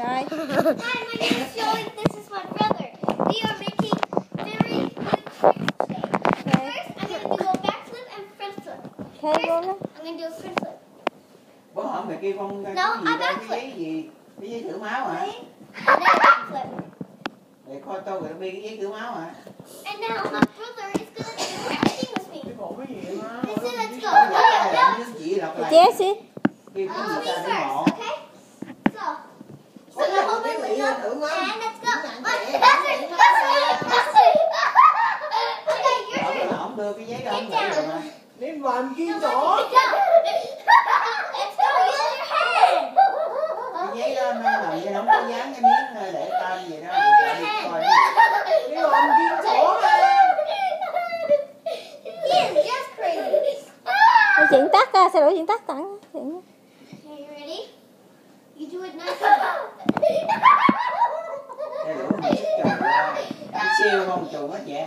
Rồi. Hi, my name is Joey. This is my brother. We are making very good tricks today. First, I'm going to do a backflip and front flip. Okay, go First, lên. I'm going to do a front flip. Bố hỏi mày kêu con No, cái I gì backflip. cái gì? Cái giấy thử máu hả? And then backflip. Để coi tôi rồi bi cái giấy thử máu hả? And now my brother is going to do everything with me. Cái bộ cái gì mà? Let's do, let's go. Chỉ lặp lại. Jesse. Kêu cái Me người ta để first, ngộ. okay? So now hold my leg up and let's go. Okay, your turn. Ông đưa cái giấy đó Get ông nghĩ rồi mà. Đi làm kia No, chỗ. let's go. Let's go. Use your hand. Cái giấy đó nó làm như không có dán cái miếng để tên gì đó. Đi coi. Đi làm kia chỗ mà. He is just crazy. Để chuyển tắt ra, xe đuổi chuyển tắt tặng. Okay, you ready? You do it nice. Cái lũ mình sức chồng ra. Cái siêu không chồng hết vậy.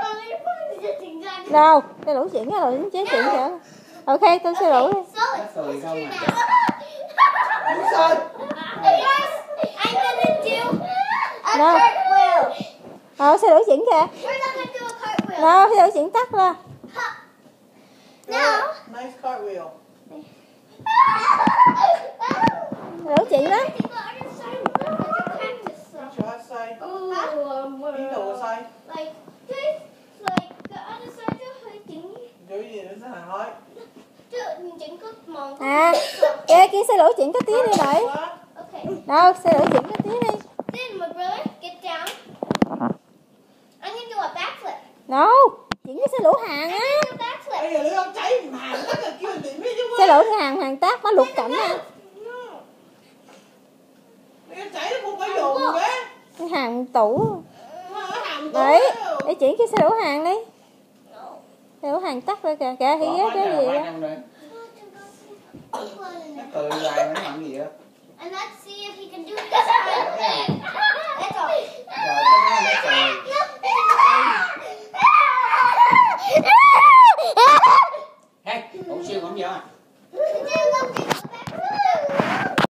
Đâu, xe đuổi chuyển ra rồi, chế chuyển trở. Ok, tôi xe đuổi. So Nó it's cười không turn à. now. Đúng rồi. First, I'm gonna do a No. cartwheel. Xe đuổi chuyển kìa. First, I'm gonna do a cartwheel. Đâu, xe đuổi chuyển tắt ra. Now. Nice cartwheel. Xe đuổi chuyển đó. Cho hết say. Ý đồ say. Like this, like the other side hơi chính. Chỗ gì nữa sẽ hàng nói. Chứ chính có mòn. À, kia xe đuổi chuyển cái tí đi lại. Okay. Đâu, xe đuổi chuyển cái tí đi. Then my brother, get down. I'm gonna do a backflip. No, chuyển cái xe đuổi hàng á. I'm gonna do a backflip. Bây giờ nó không cháy hàng tất cả kêu điện biết chứ. Xe đuổi hàng tác nó lục cảnh á. Nó cháy nó không phải dùng đấy. Cái hàng tủ. Hàng Đấy, để chuyển cái xe đuổi hàng đi. Xe đuổi hàng tắt ra kìa, kìa thì Bỏ cái gì quá đó. trong đây. Nó cười hoài nó làm gì vậy? And let's see if he can do this. That's all. Rồi cái đó nó cười.